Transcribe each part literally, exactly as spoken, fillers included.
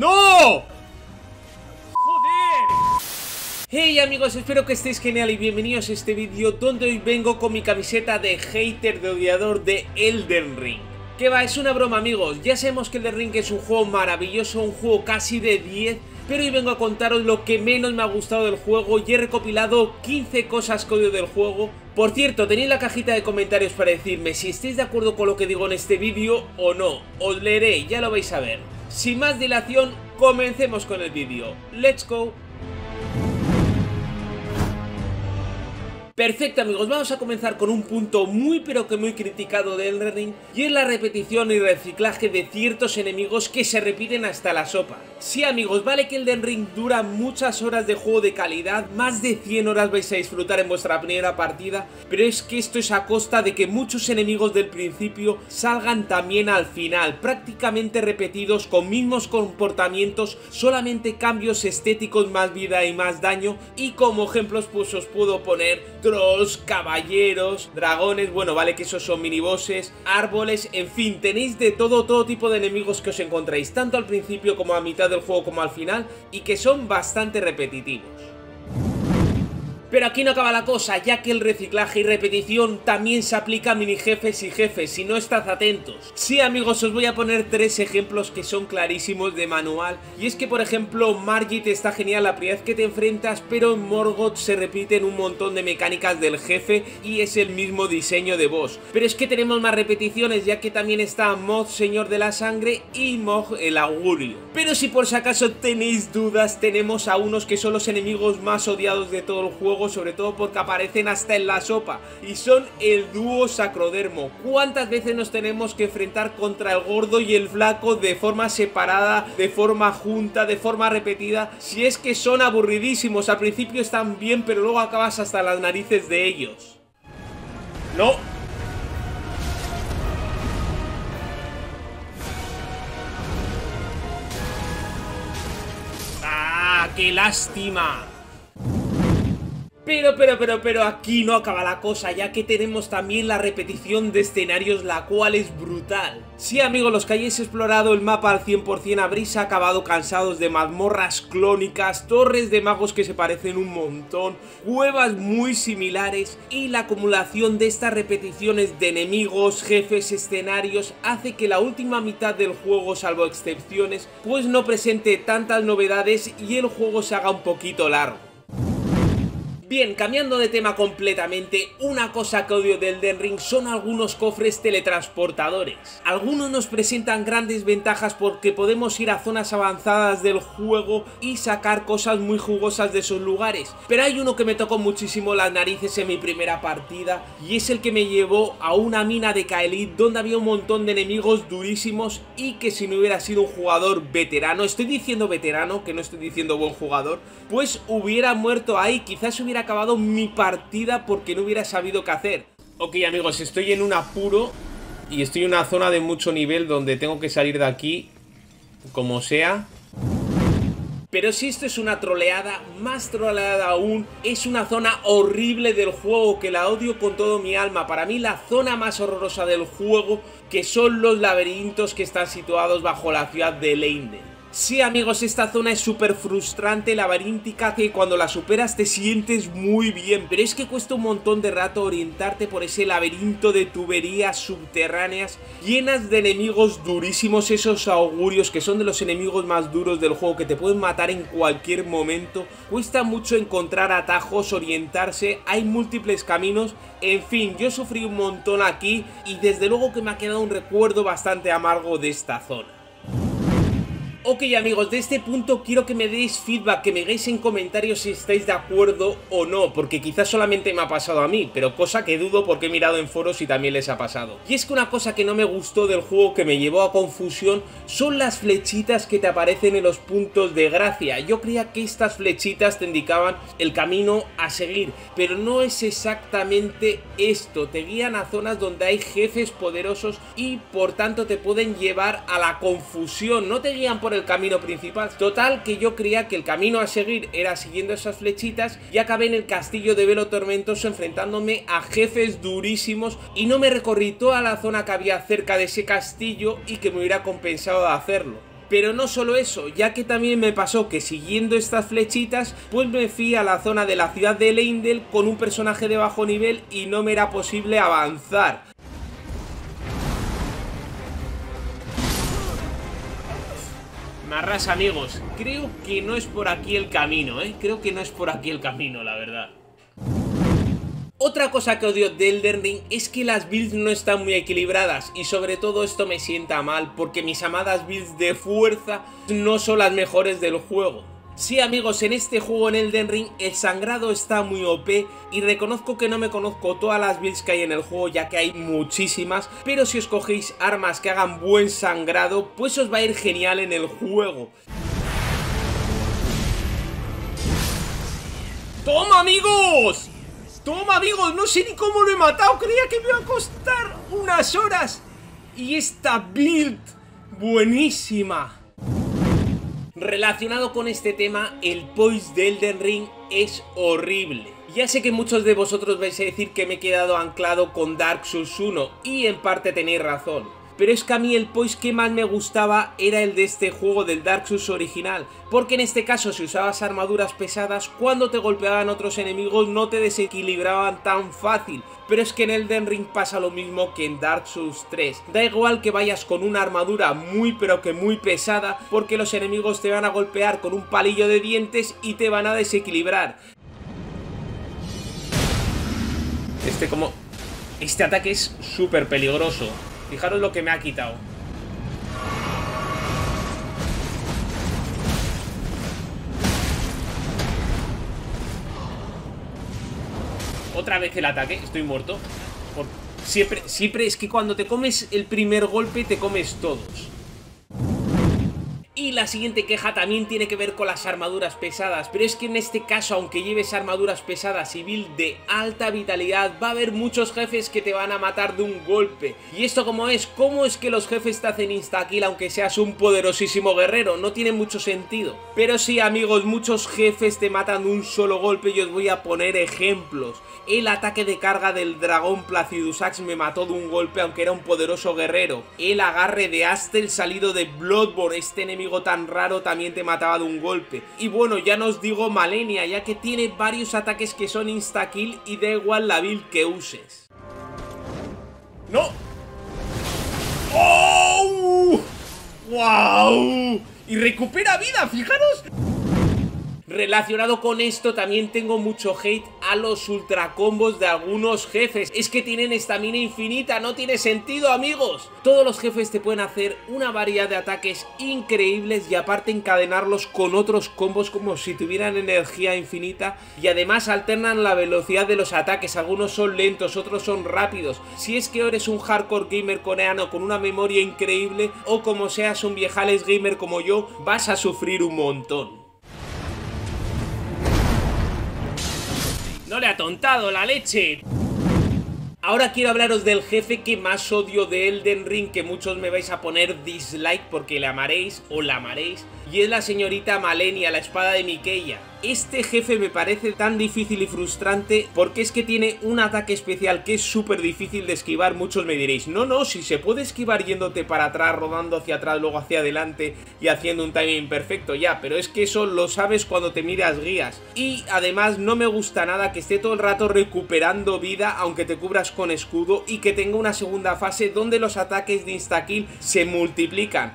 ¡No! ¡Joder! Hey amigos, espero que estéis genial y bienvenidos a este vídeo donde hoy vengo con mi camiseta de hater, de odiador de Elden Ring. ¿Qué va? Es una broma amigos, ya sabemos que Elden Ring es un juego maravilloso, un juego casi de diez, pero hoy vengo a contaros lo que menos me ha gustado del juego y he recopilado quince cosas que odio del juego. Por cierto, tenéis la cajita de comentarios para decirme si estáis de acuerdo con lo que digo en este vídeo o no. Os leeré, ya lo vais a ver. Sin más dilación, comencemos con el vídeo. ¡Let's go! Perfecto amigos, vamos a comenzar con un punto muy pero que muy criticado de Elden Ring y es la repetición y reciclaje de ciertos enemigos que se repiten hasta la sopa. Sí amigos, vale que Elden Ring dura muchas horas de juego de calidad, más de cien horas vais a disfrutar en vuestra primera partida, pero es que esto es a costa de que muchos enemigos del principio salgan también al final, prácticamente repetidos con mismos comportamientos, solamente cambios estéticos, más vida y más daño, y como ejemplos pues os puedo poner trolls, caballeros, dragones, bueno, vale que esos son minibosses, árboles, en fin, tenéis de todo, todo tipo de enemigos que os encontráis, tanto al principio como a mitad del juego como al final, y que son bastante repetitivos. Pero aquí no acaba la cosa, ya que el reciclaje y repetición también se aplica a mini jefes y jefes, si no estad atentos. Sí amigos, os voy a poner tres ejemplos que son clarísimos de manual, y es que por ejemplo Margit está genial la primera vez que te enfrentas, pero en Morgoth se repiten un montón de mecánicas del jefe y es el mismo diseño de boss. Pero es que tenemos más repeticiones, ya que también está Moth, Señor de la Sangre, y Mog, el Augurio. Pero si por si acaso tenéis dudas, tenemos a unos que son los enemigos más odiados de todo el juego, sobre todo porque aparecen hasta en la sopa, y son el dúo Sacrodermo. ¿Cuántas veces nos tenemos que enfrentar contra el gordo y el flaco de forma separada, de forma junta, de forma repetida? Si es que son aburridísimos, al principio están bien, pero luego acabas hasta las narices de ellos. ¡No! ¡Ah, qué lástima! Pero, pero, pero, pero aquí no acaba la cosa, ya que tenemos también la repetición de escenarios, la cual es brutal. Sí amigos, los que hayáis explorado el mapa al cien por cien habréis acabado cansados de mazmorras clónicas, torres de magos que se parecen un montón, cuevas muy similares, y la acumulación de estas repeticiones de enemigos, jefes, escenarios hace que la última mitad del juego, salvo excepciones, pues no presente tantas novedades y el juego se haga un poquito largo. Bien, cambiando de tema completamente, una cosa que odio del Elden Ring son algunos cofres teletransportadores. Algunos nos presentan grandes ventajas porque podemos ir a zonas avanzadas del juego y sacar cosas muy jugosas de esos lugares, pero hay uno que me tocó muchísimo las narices en mi primera partida y es el que me llevó a una mina de Caelid donde había un montón de enemigos durísimos y que si no hubiera sido un jugador veterano, estoy diciendo veterano, que no estoy diciendo buen jugador, pues hubiera muerto ahí, quizás hubiera acabado mi partida porque no hubiera sabido qué hacer. Ok amigos, estoy en un apuro y estoy en una zona de mucho nivel donde tengo que salir de aquí como sea. Pero si esto es una troleada, más troleada aún, es una zona horrible del juego que la odio con todo mi alma. Para mí la zona más horrorosa del juego, que son los laberintos que están situados bajo la ciudad de Leyndell. Sí amigos, esta zona es súper frustrante, laberíntica, que cuando la superas te sientes muy bien, pero es que cuesta un montón de rato orientarte por ese laberinto de tuberías subterráneas llenas de enemigos durísimos, esos augurios que son de los enemigos más duros del juego, que te pueden matar en cualquier momento. Cuesta mucho encontrar atajos, orientarse, hay múltiples caminos, en fin, yo sufrí un montón aquí y desde luego que me ha quedado un recuerdo bastante amargo de esta zona. Ok amigos, de este punto quiero que me deis feedback, que me deis en comentarios si estáis de acuerdo o no, porque quizás solamente me ha pasado a mí, pero cosa que dudo porque he mirado en foros y también les ha pasado. Y es que una cosa que no me gustó del juego, que me llevó a confusión, son las flechitas que te aparecen en los puntos de gracia. Yo creía que estas flechitas te indicaban el camino a seguir, pero no es exactamente esto, te guían a zonas donde hay jefes poderosos y por tanto te pueden llevar a la confusión, no te guían por el camino principal. Total, que yo creía que el camino a seguir era siguiendo esas flechitas y acabé en el castillo de Velo Tormentoso enfrentándome a jefes durísimos y no me recorrí toda la zona que había cerca de ese castillo y que me hubiera compensado de hacerlo. Pero no solo eso, ya que también me pasó que siguiendo estas flechitas, pues me fui a la zona de la ciudad de Leyndell con un personaje de bajo nivel y no me era posible avanzar. Marras, amigos, creo que no es por aquí el camino, ¿eh? Creo que no es por aquí el camino, la verdad. Otra cosa que odio de Elden Ring es que las builds no están muy equilibradas y sobre todo esto me sienta mal porque mis amadas builds de fuerza no son las mejores del juego. Sí, amigos, en este juego en Elden Ring el sangrado está muy O P y reconozco que no me conozco todas las builds que hay en el juego ya que hay muchísimas, pero si os cogéis armas que hagan buen sangrado pues os va a ir genial en el juego. ¡Toma, amigos! ¡Toma, amigos! No sé ni cómo lo he matado. Creía que me iba a costar unas horas. Y esta build, buenísima. Relacionado con este tema, el poise de Elden Ring es horrible. Ya sé que muchos de vosotros vais a decir que me he quedado anclado con Dark Souls uno. Y en parte tenéis razón. Pero es que a mí el poise que más me gustaba era el de este juego del Dark Souls original, porque en este caso si usabas armaduras pesadas, cuando te golpeaban otros enemigos no te desequilibraban tan fácil, pero es que en Elden Ring pasa lo mismo que en Dark Souls tres, da igual que vayas con una armadura muy pero que muy pesada, porque los enemigos te van a golpear con un palillo de dientes y te van a desequilibrar. Este como... Este ataque es súper peligroso. Fijaros lo que me ha quitado. Otra vez el ataque, estoy muerto. Por... Siempre, siempre es que cuando te comes el primer golpe te comes todos. Y la siguiente queja también tiene que ver con las armaduras pesadas, pero es que en este caso, aunque lleves armaduras pesadas y build de alta vitalidad, va a haber muchos jefes que te van a matar de un golpe. ¿Y esto cómo es? ¿Cómo es que los jefes te hacen insta-kill aunque seas un poderosísimo guerrero? No tiene mucho sentido. Pero sí, amigos, muchos jefes te matan de un solo golpe y os voy a poner ejemplos. El ataque de carga del dragón Placidus Axe me mató de un golpe aunque era un poderoso guerrero. El agarre de Astel salido de Bloodborne, este enemigo tan raro también te mataba de un golpe. Y bueno, ya no os digo Malenia, ya que tiene varios ataques que son insta-kill y da igual la build que uses. ¡No! ¡Oh! ¡Wow! Y recupera vida, fijaros. Relacionado con esto también tengo mucho hate a los ultra combos de algunos jefes. Es que tienen estamina infinita, no tiene sentido, amigos. Todos los jefes te pueden hacer una variedad de ataques increíbles y aparte encadenarlos con otros combos como si tuvieran energía infinita. Y además alternan la velocidad de los ataques, algunos son lentos, otros son rápidos. Si es que eres un hardcore gamer coreano con una memoria increíble o como seas un viejales gamer como yo, vas a sufrir un montón. ¡No le ha tontado la leche! Ahora quiero hablaros del jefe que más odio de Elden Ring, que muchos me vais a poner dislike porque la amaréis o la amaréis, y es la señorita Malenia, la espada de Miquella. Este jefe me parece tan difícil y frustrante porque es que tiene un ataque especial que es súper difícil de esquivar. Muchos me diréis, no, no, si se puede esquivar yéndote para atrás, rodando hacia atrás, luego hacia adelante y haciendo un timing perfecto, ya, pero es que eso lo sabes cuando te miras guías. Y además no me gusta nada que esté todo el rato recuperando vida aunque te cubras con escudo y que tenga una segunda fase donde los ataques de instakill se multiplican.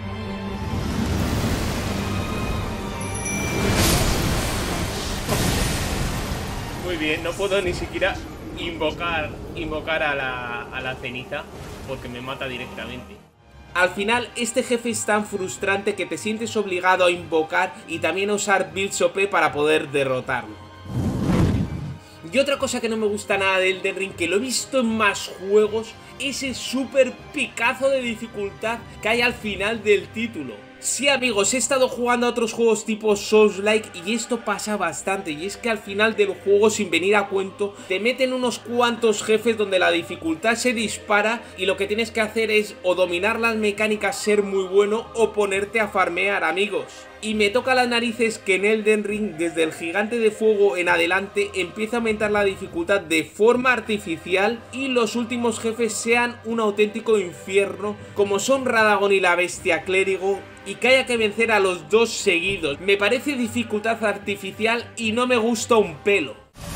Muy bien, no puedo ni siquiera invocar, invocar a la, a la ceniza porque me mata directamente. Al final, este jefe es tan frustrante que te sientes obligado a invocar y también a usar builds O P para poder derrotarlo. Y otra cosa que no me gusta nada de Elden Ring, que lo he visto en más juegos, es el súper picazo de dificultad que hay al final del título. Sí, amigos, he estado jugando a otros juegos tipo Souls-like y esto pasa bastante, y es que al final del juego, sin venir a cuento, te meten unos cuantos jefes donde la dificultad se dispara y lo que tienes que hacer es o dominar las mecánicas, ser muy bueno, o ponerte a farmear, amigos. Y me toca las narices que en Elden Ring, desde el gigante de fuego en adelante, empieza a aumentar la dificultad de forma artificial y los últimos jefes sean un auténtico infierno, como son Radagon y la bestia clérigo. y que haya que vencer a los dos seguidos. Me parece dificultad artificial y no me gusta un pelo.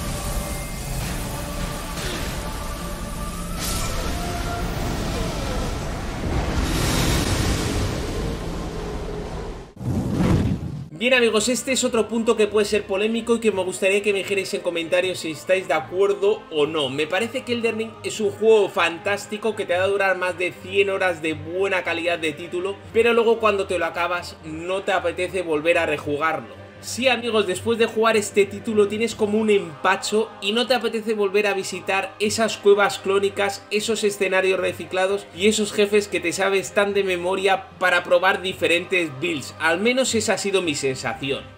Bien amigos, este es otro punto que puede ser polémico y que me gustaría que me dijerais en comentarios si estáis de acuerdo o no. Me parece que Elden Ring es un juego fantástico que te va a durar más de cien horas de buena calidad de título, pero luego cuando te lo acabas no te apetece volver a rejugarlo. Sí amigos, después de jugar este título tienes como un empacho y no te apetece volver a visitar esas cuevas clónicas, esos escenarios reciclados y esos jefes que te sabes tan de memoria para probar diferentes builds. Al menos esa ha sido mi sensación.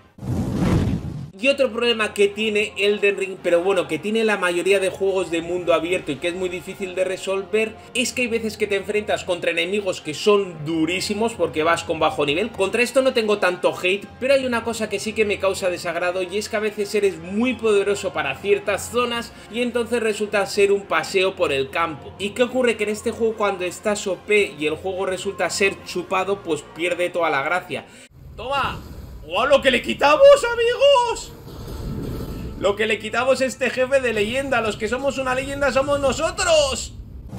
Y otro problema que tiene Elden Ring, pero bueno, que tiene la mayoría de juegos de mundo abierto y que es muy difícil de resolver, es que hay veces que te enfrentas contra enemigos que son durísimos porque vas con bajo nivel. Contra esto no tengo tanto hate, pero hay una cosa que sí que me causa desagrado y es que a veces eres muy poderoso para ciertas zonas y entonces resulta ser un paseo por el campo. ¿Y qué ocurre? Que en este juego cuando estás O P y el juego resulta ser chupado, pues pierde toda la gracia. ¡Toma! ¡Oh, lo que le quitamos, amigos! Lo que le quitamos a este jefe de leyenda. Los que somos una leyenda somos nosotros.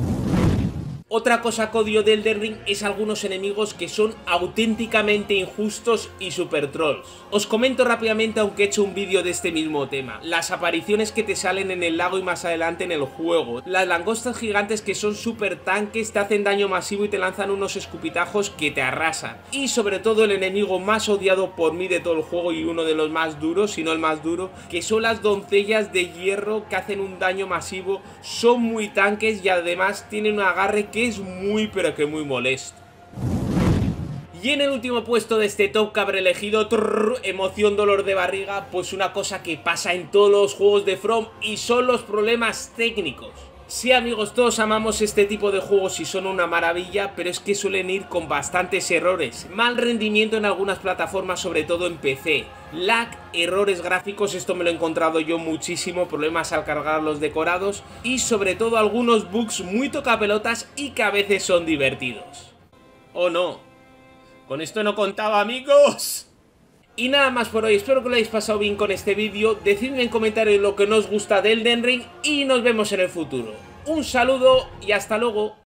Otra cosa que odio de Elden Ring es algunos enemigos que son auténticamente injustos y super trolls. Os comento rápidamente, aunque he hecho un vídeo de este mismo tema. Las apariciones que te salen en el lago y más adelante en el juego. Las langostas gigantes que son super tanques, te hacen daño masivo y te lanzan unos escupitajos que te arrasan. Y sobre todo el enemigo más odiado por mí de todo el juego y uno de los más duros, si no el más duro, que son las doncellas de hierro que hacen un daño masivo, son muy tanques y además tienen un agarre que que es muy pero que muy molesto. Y en el último puesto de este top que habré elegido, trrr, emoción, dolor de barriga, pues una cosa que pasa en todos los juegos de From y son los problemas técnicos. Sí amigos, todos amamos este tipo de juegos y son una maravilla, pero es que suelen ir con bastantes errores. Mal rendimiento en algunas plataformas, sobre todo en P C. Lag, errores gráficos, esto me lo he encontrado yo muchísimo, problemas al cargar los decorados y sobre todo algunos bugs muy tocapelotas y que a veces son divertidos. ¿O no? Con esto no contaba, amigos. Y nada más por hoy, espero que lo hayáis pasado bien con este vídeo, decidme en comentarios lo que no os gusta de Elden Ring y nos vemos en el futuro. Un saludo y hasta luego.